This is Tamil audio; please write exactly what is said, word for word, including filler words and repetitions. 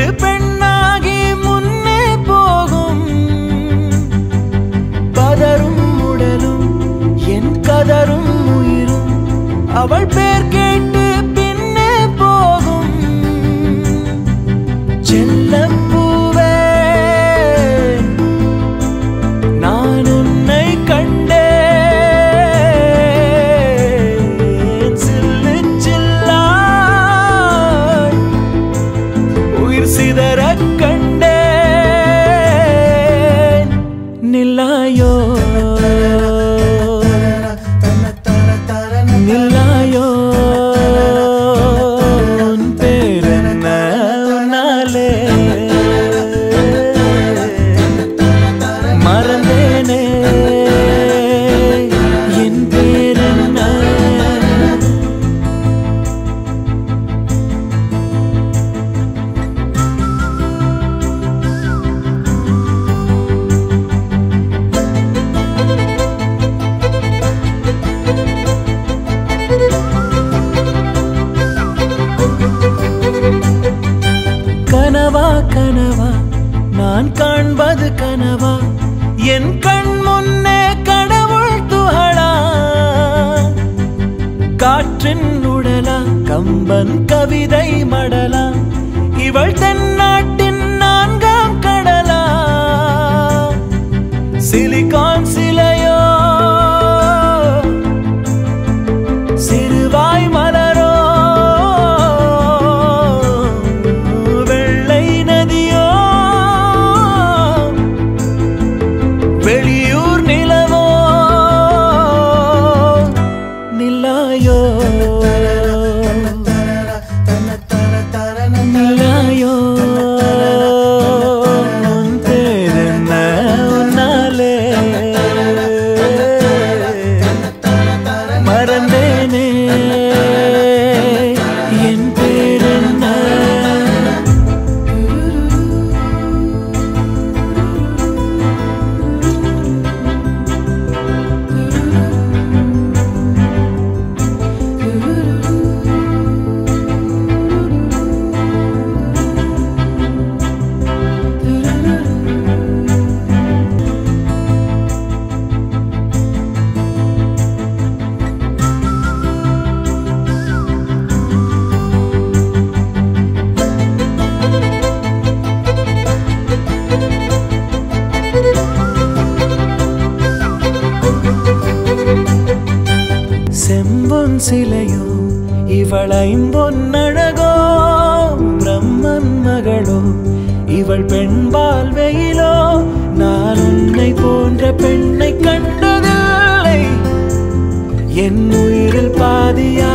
வீடு பெண்ணாகி முன்னே போகும் பதரும் உடலும் என் கதரும் உயிரும் அவள் பேர் கேட்டு பின்னே போகும் செல்லப்பூவே நான் உன்னை கண்டேன் சில்லு சில்லாய் உயிர் சிதறக் கண்டேன் நில்லாயோ நில்லாயோ உன் பேரென்ன உன்னாலே மறந்தேனே என் பேரென்ன கனவா கனவா நான் காண்பது கனவா என் கண் முன்னே கடவுள் துகளா காற்றின் உடலா கம்பன் கவிதை மடலா இவள் தென்னாட்டின் நான்காம் கடலா சிலிகான் சிலையோ சிறுவாய் மலரோ வெள்ளை நதியோ வெளியூர் நிலவோ நில்லாயோ நில்லாயோ உன் பேரென்ன உன்னாலே மறந்தேனே என் பேரென்ன செம்பொன் சிலையோ இவள் ஐம்பொன்னழகோ பிரம்மன் மகளோ இவள் பெண்பால் வெயிலோ நான் உன்னை போன்ற பெண்ணை கண்டதில்லை என் உயிரில் பாதியா